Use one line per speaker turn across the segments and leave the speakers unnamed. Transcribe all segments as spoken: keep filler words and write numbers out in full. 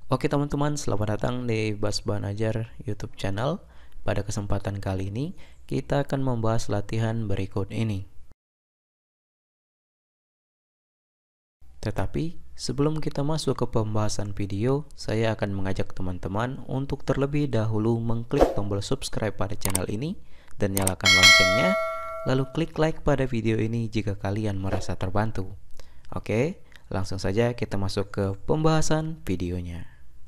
Oke teman-teman, selamat datang di Bas Bahan Ajar YouTube channel. Pada kesempatan kali ini, kita akan membahas latihan berikut ini. Tetapi, sebelum kita masuk ke pembahasan video, saya akan mengajak teman-teman untuk terlebih dahulu mengklik tombol subscribe pada channel ini dan nyalakan loncengnya, lalu klik like pada video ini jika kalian merasa terbantu. Oke, langsung saja kita masuk ke pembahasan videonya.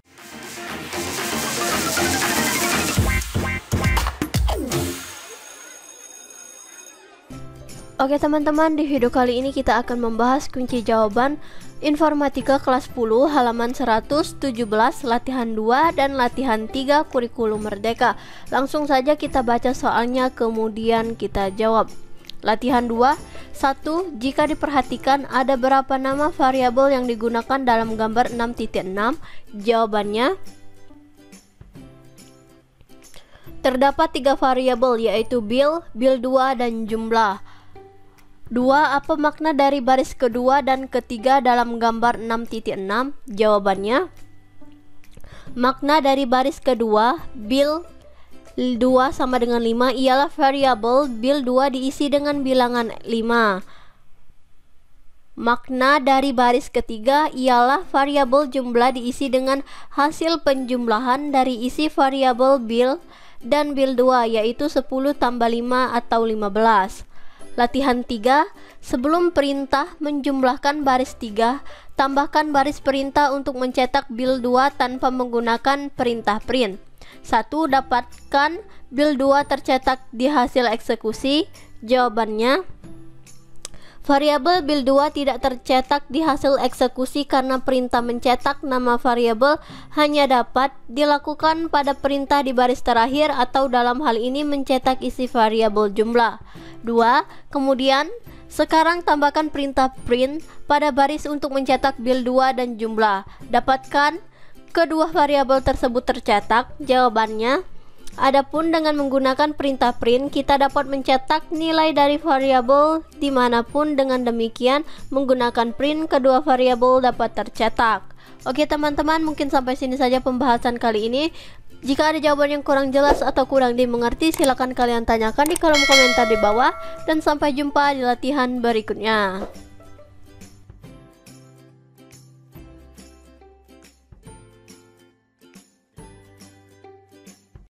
Oke teman-teman, di video kali ini kita akan membahas kunci jawaban Informatika kelas sepuluh halaman seratus tujuh belas latihan dua dan latihan tiga kurikulum merdeka. Langsung saja kita baca soalnya kemudian kita jawab. Latihan dua. satu. Jika diperhatikan ada berapa nama variabel yang digunakan dalam gambar enam titik enam? Jawabannya terdapat tiga variabel, yaitu bil, bil dua, dan jumlah. Dua. Apa makna dari baris kedua dan ketiga dalam gambar enam titik enam? Jawabannya makna dari baris kedua bil dua sama dengan lima ialah variabel bil dua diisi dengan bilangan lima. Makna dari baris ketiga ialah variabel jumlah diisi dengan hasil penjumlahan dari isi variabel bil dan bil dua, yaitu sepuluh tambah lima atau lima belas. Latihan tiga. Sebelum perintah menjumlahkan baris tiga, tambahkan baris perintah untuk mencetak bil dua tanpa menggunakan perintah print. satu. Dapatkan bil dua tercetak di hasil eksekusi. Jawabannya variabel bil dua tidak tercetak di hasil eksekusi karena perintah mencetak nama variabel hanya dapat dilakukan pada perintah di baris terakhir atau dalam hal ini mencetak isi variabel jumlah. Dua. Kemudian sekarang tambahkan perintah print pada baris untuk mencetak bil dua dan jumlah. Dapatkan kedua variabel tersebut tercetak. Jawabannya, adapun dengan menggunakan perintah print, kita dapat mencetak nilai dari variabel dimanapun. Dengan demikian, menggunakan print, kedua variabel dapat tercetak. Oke teman-teman, mungkin sampai sini saja pembahasan kali ini. Jika ada jawaban yang kurang jelas atau kurang dimengerti, silakan kalian tanyakan di kolom komentar di bawah. Dan sampai jumpa di latihan berikutnya.